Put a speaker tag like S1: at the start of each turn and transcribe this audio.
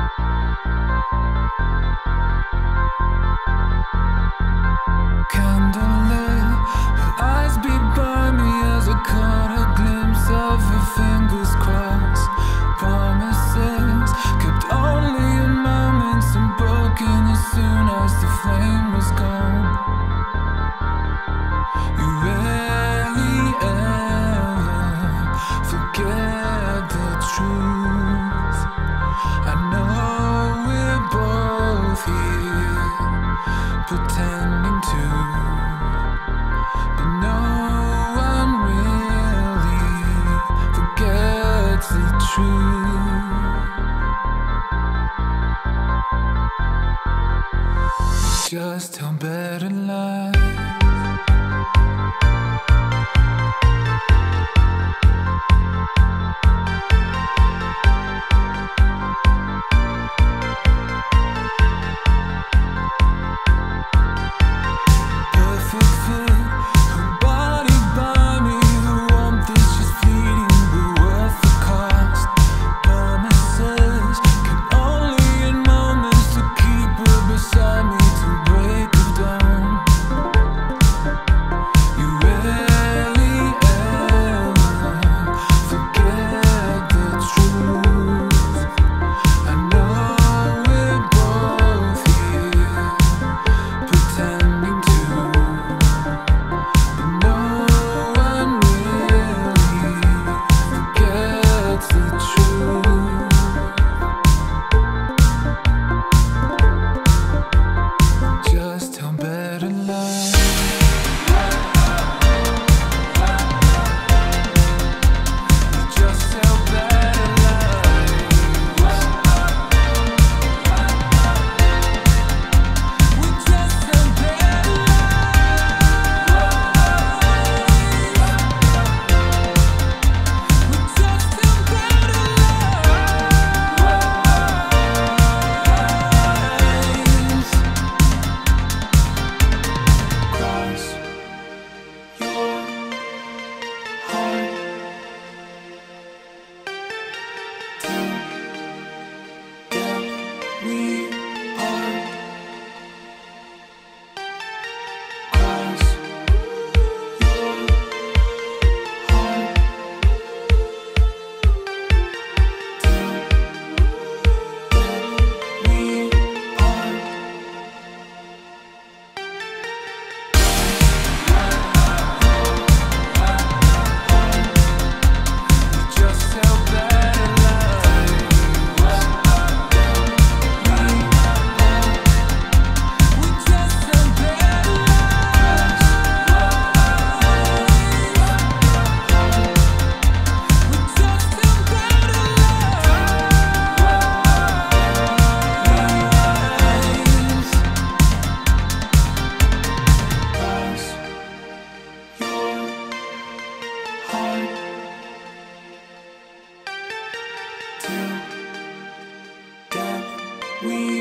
S1: Candlelit, her eyes beat by me as I caught a glimpse of her fingers crossed. Promises kept only in moments and broken as soon as the flame was gone. You rarely ever forget the truth. I know we're both here pretending to, but no one really forgets the truth. Just tell better lies. We